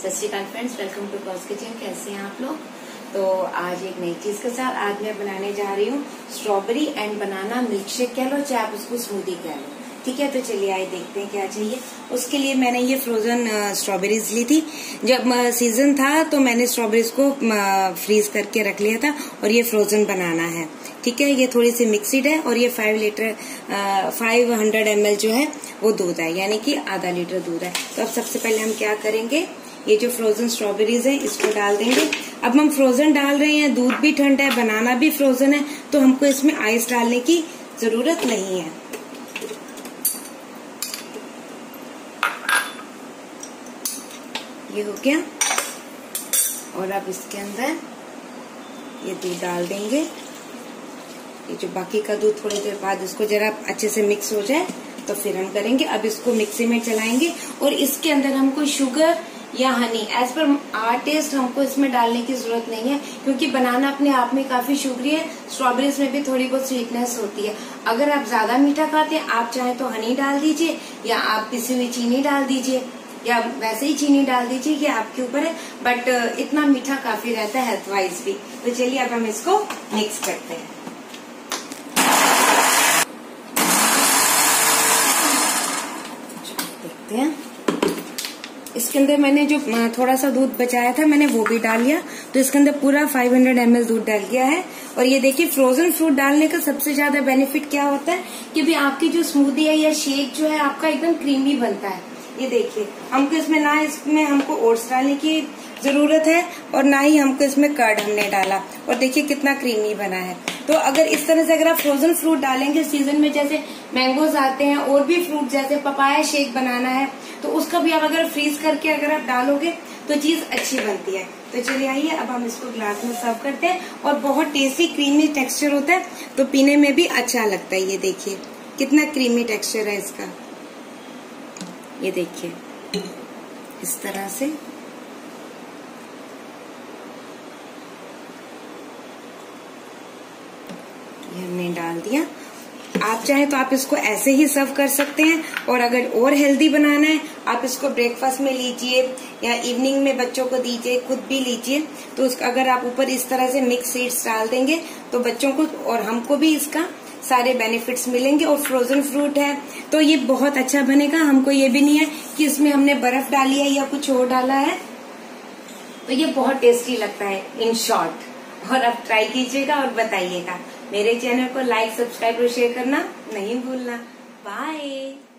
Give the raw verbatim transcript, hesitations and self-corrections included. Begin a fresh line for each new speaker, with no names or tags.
सत श्री अकाल फ्रेंड्स, वेलकम टू कॉज किचन। कैसे हैं आप लोग? तो आज एक नई चीज के साथ आज मैं बनाने जा रही हूँ strawberry and banana milk shake कह लो, चाहे आप उसको स्मूदी कह लो। ठीक है, तो चलिए आइए देखते हैं क्या चाहिए। उसके लिए मैंने ये फ्रोजन स्ट्रॉबेरीज ली थी। जब सीजन था तो मैंने स्ट्रॉबेरीज को फ्रीज करके रख लिया था और ये फ्रोजन बनाना है। ठीक है, ये थोड़ी सी मिक्सिड है और ये five litre five hundred M L जो है वो दूध है, यानी कि आधा लीटर दूध है। तो अब सबसे पहले हम क्या करेंगे, ये जो फ्रोजन स्ट्रॉबेरीज है इसको डाल देंगे। अब हम फ्रोजन डाल रहे हैं, दूध भी ठंडा है, बनाना भी फ्रोजन है, तो हमको इसमें आइस डालने की जरूरत नहीं है। ये हो गया और अब इसके अंदर ये दूध डाल देंगे। ये जो बाकी का दूध थोड़ी देर बाद इसको जरा अच्छे से मिक्स हो जाए तो फिर हम करेंगे। अब इसको मिक्सी में चलाएंगे और इसके अंदर हमको शुगर या honey as per our taste हमको इसमें डालने की जरूरत नहीं है, क्योंकि बनाना अपने आप में काफी शुगरी है। स्ट्रॉबेरीज में भी थोड़ी बहुत स्वीटनेस होती है। अगर आप ज्यादा मीठा खाते हैं, आप चाहे तो हनी डाल दीजिए या आप पिसी हुई चीनी डाल दीजिए या वैसे ही चीनी डाल दीजिए, ये आपके ऊपर है। बट इतना मीठा काफी रहता है हेल्थ वाइज भी। तो चलिए अब हम इसको मिक्स करते हैं। देखते हैं, इसके अंदर मैंने जो थोड़ा सा दूध बचाया था मैंने वो भी डाल लिया। तो इसके अंदर पूरा फाइव हंड्रेड एम एल दूध डल गया है। और ये देखिए, फ्रोजन फ्रूट डालने का सबसे ज्यादा बेनिफिट क्या होता है कि भी आपकी जो स्मूदी है या शेक जो है आपका एकदम क्रीमी बनता है। ये देखिए, हमको इसमें ना इसमें हमको ओट्स डालने की जरूरत है और ना ही हमको इसमें कर्ड हमने डाला। और देखिए कितना क्रीमी बना है। तो अगर इस तरह से अगर आप फ्रोजन फ्रूट डालेंगे सीजन में, जैसे मैंगोज आते हैं और भी फ्रूट जैसे पपाया शेक बनाना है, तो उसका भी आप अगर फ्रीज करके अगर आप डालोगे तो चीज अच्छी बनती है। तो चलिए आइए अब हम इसको ग्लास में सर्व करते हैं। और बहुत टेस्टी क्रीमी टेक्सचर होता है, तो पीने में भी अच्छा लगता है। ये देखिए कितना क्रीमी टेक्सचर है इसका। ये देखिए इस तरह से ये हमने डाल दिया। आप चाहें तो आप इसको ऐसे ही सर्व कर सकते हैं, और अगर और हेल्दी बनाना है आप इसको ब्रेकफास्ट में लीजिए या इवनिंग में बच्चों को दीजिए, खुद भी लीजिए। तो उसका अगर आप ऊपर इस तरह से मिक्स सीड्स डाल देंगे तो बच्चों को और हमको भी इसका सारे बेनिफिट्स मिलेंगे। और फ्रोजन फ्रूट है तो ये बहुत अच्छा बनेगा। हमको ये भी नहीं है कि इसमें हमने बर्फ डाली है या कुछ और डाला है, तो ये बहुत टेस्टी लगता है इन शॉर्ट। और आप ट्राई कीजिएगा और बताइएगा। मेरे चैनल को लाइक, सब्सक्राइब और शेयर करना नहीं भूलना। बाय।